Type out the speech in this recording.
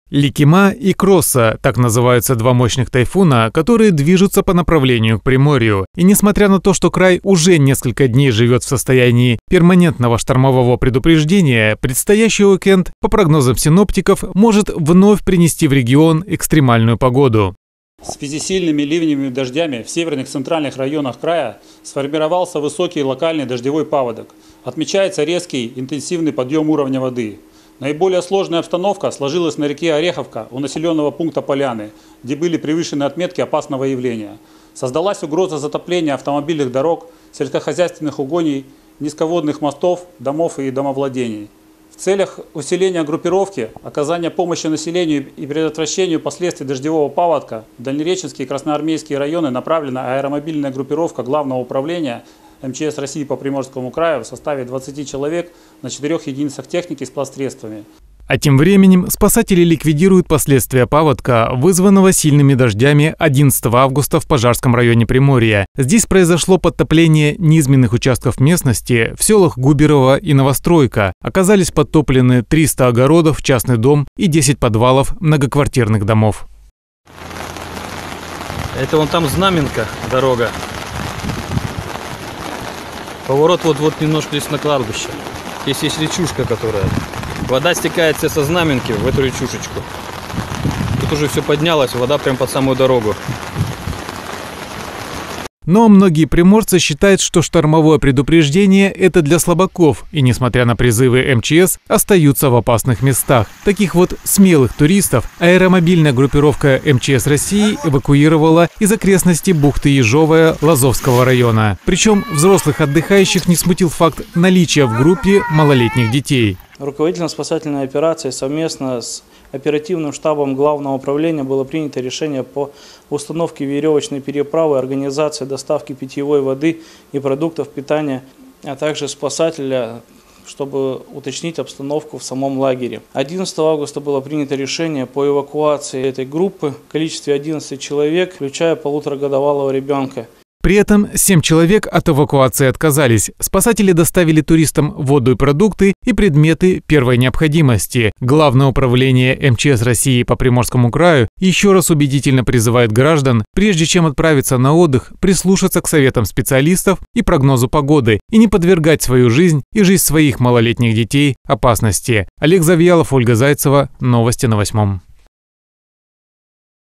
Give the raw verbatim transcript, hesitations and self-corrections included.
Ликима и Кросса – так называются два мощных тайфуна, которые движутся по направлению к Приморью. И несмотря на то, что край уже несколько дней живет в состоянии перманентного штормового предупреждения, предстоящий уикенд, по прогнозам синоптиков, может вновь принести в регион экстремальную погоду. В связи с сильными ливневыми дождями в северных и центральных районах края сформировался высокий локальный дождевой паводок. Отмечается резкий интенсивный подъем уровня воды. Наиболее сложная обстановка сложилась на реке Ореховка у населенного пункта Поляны, где были превышены отметки опасного явления. Создалась угроза затопления автомобильных дорог, сельскохозяйственных угодий, низководных мостов, домов и домовладений. В целях усиления группировки, оказания помощи населению и предотвращению последствий дождевого паводка в Дальнереченские и Красноармейские районы направлена аэромобильная группировка Главного управления эм че эс России по Приморскому краю в составе двадцати человек на четырех единицах техники с пластсредствами. А тем временем спасатели ликвидируют последствия паводка, вызванного сильными дождями одиннадцатого августа в Пожарском районе Приморья. Здесь произошло подтопление низменных участков местности в селах Губерово и Новостройка. Оказались подтоплены триста огородов, частный дом и десять подвалов многоквартирных домов. Это вон там Знаменка, дорога. Поворот вот-вот немножко здесь на кладбище. Здесь есть речушка, которая... Вода стекает все со Знаменки в эту речушечку. Тут уже все поднялось, вода прям под самую дорогу. Но многие приморцы считают, что штормовое предупреждение – это для слабаков, и, несмотря на призывы эм че эс, остаются в опасных местах. Таких вот смелых туристов аэромобильная группировка эм че эс России эвакуировала из окрестностей бухты Ежовая Лазовского района. Причем взрослых отдыхающих не смутил факт наличия в группе малолетних детей. Руководителем спасательной операции совместно с оперативным штабом Главного управления было принято решение по установке веревочной переправы, организации доставки питьевой воды и продуктов питания, а также спасателя, чтобы уточнить обстановку в самом лагере. одиннадцатого августа было принято решение по эвакуации этой группы в количестве одиннадцати человек, включая полуторагодовалого ребенка. При этом семь человек от эвакуации отказались. Спасатели доставили туристам воду и продукты и предметы первой необходимости. Главное управление эм че эс России по Приморскому краю еще раз убедительно призывает граждан, прежде чем отправиться на отдых, прислушаться к советам специалистов и прогнозу погоды и не подвергать свою жизнь и жизнь своих малолетних детей опасности. Олег Завьялов, Ольга Зайцева. Новости на восьмом.